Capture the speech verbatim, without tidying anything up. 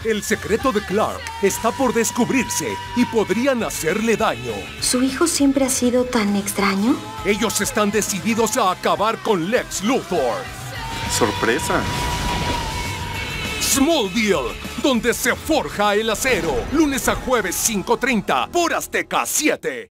El secreto de Clark está por descubrirse y podrían hacerle daño. ¿Su hijo siempre ha sido tan extraño? Ellos están decididos a acabar con Lex Luthor. ¡Sorpresa! Smallville, donde se forja el acero. Lunes a jueves cinco treinta por Azteca siete.